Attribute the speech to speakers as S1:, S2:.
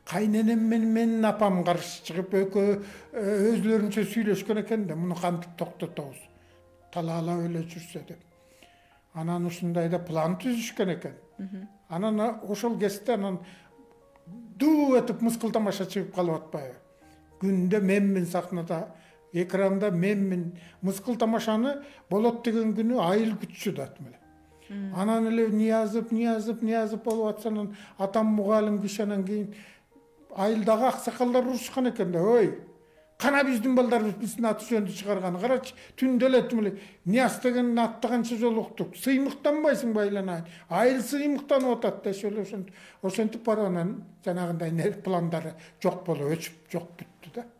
S1: кайненем менен апам каршы чыгып өзлөрүнчө сүйлөшкөн экен да, муну кантип токтотобуз, талаалап эле жүрсө деп. Анан ушундайда план түзүшкөн экен. Анан ошол кезде анан дуу этип мыскыл тамаша чыгып калып атпайбы? Күндө менмин сахнада, экранда менмин. Мыскыл тамашаны болот деген күнү айыл күтчү да атмеле. Анан эле Ниязов болуп атса, анан атам мугалим киши, анан кийин айылдагы аксакалдар урушкан экен да, ой, кана биздин балдарыбыз биздин аты жөнүндү чыгарган, карачы, түндө эле Нияз деген атты канча жолу уктук, сыймыктанбайсыңбы айланайын, айыл сыймыктанып атат деши, ошентип барып анан жанагындай пландары жок болуп, өчүп, жок бүттү да.